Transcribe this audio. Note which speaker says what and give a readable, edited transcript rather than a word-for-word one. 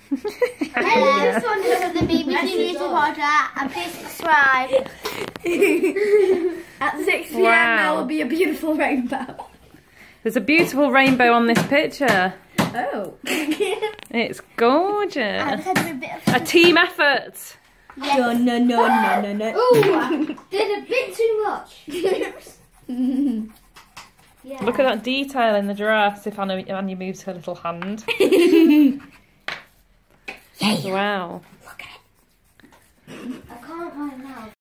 Speaker 1: This one is the BBC News Reporter, and please subscribe.
Speaker 2: At 6 p.m. there will be a beautiful rainbow.
Speaker 3: There's a beautiful rainbow on this picture.
Speaker 2: Oh.
Speaker 3: It's gorgeous.
Speaker 1: I've had a bit of
Speaker 3: A team effort.
Speaker 1: yes.
Speaker 2: No.
Speaker 1: Ooh, did a bit too much. Yeah.
Speaker 3: Look at that detail in the dress if Anya moves her little hand. Wow.
Speaker 1: I can't right now.